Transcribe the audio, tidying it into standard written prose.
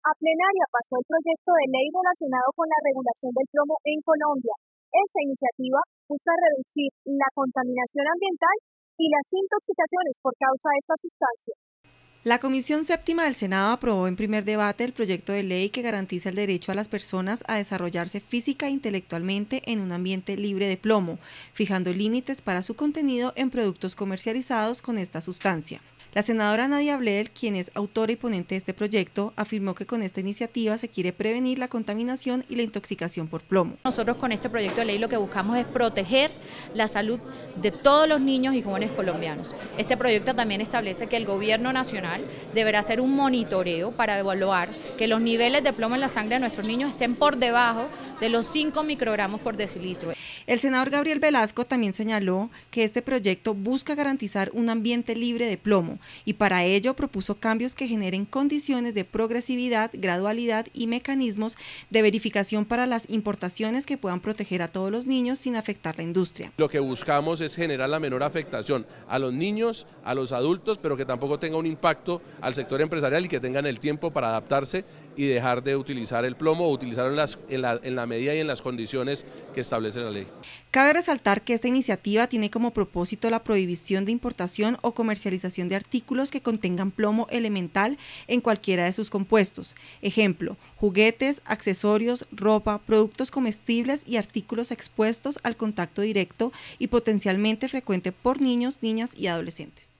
A plenaria pasó el proyecto de ley relacionado con la regulación del plomo en Colombia. Esta iniciativa busca reducir la contaminación ambiental y las intoxicaciones por causa de esta sustancia. La Comisión Séptima del Senado aprobó en primer debate el proyecto de ley que garantiza el derecho a las personas a desarrollarse física e intelectualmente en un ambiente libre de plomo, fijando límites para su contenido en productos comercializados con esta sustancia. La senadora Nadia Blel, quien es autora y ponente de este proyecto, afirmó que con esta iniciativa se quiere prevenir la contaminación y la intoxicación por plomo. Nosotros con este proyecto de ley lo que buscamos es proteger la salud de todos los niños y jóvenes colombianos. Este proyecto también establece que el gobierno nacional deberá hacer un monitoreo para evaluar que los niveles de plomo en la sangre de nuestros niños estén por debajo de los 5 microgramos por decilitro. El senador Gabriel Velasco también señaló que este proyecto busca garantizar un ambiente libre de plomo y para ello propuso cambios que generen condiciones de progresividad, gradualidad y mecanismos de verificación para las importaciones que puedan proteger a todos los niños sin afectar la industria. Lo que buscamos es generar la menor afectación a los niños, a los adultos, pero que tampoco tenga un impacto al sector empresarial y que tengan el tiempo para adaptarse y dejar de utilizar el plomo o utilizarlo en la medida y en las condiciones que establece la ley. Cabe resaltar que esta iniciativa tiene como propósito la prohibición de importación o comercialización de artículos que contengan plomo elemental en cualquiera de sus compuestos. Ejemplo, juguetes, accesorios, ropa, productos comestibles y artículos expuestos al contacto directo y potencialmente frecuente por niños, niñas y adolescentes.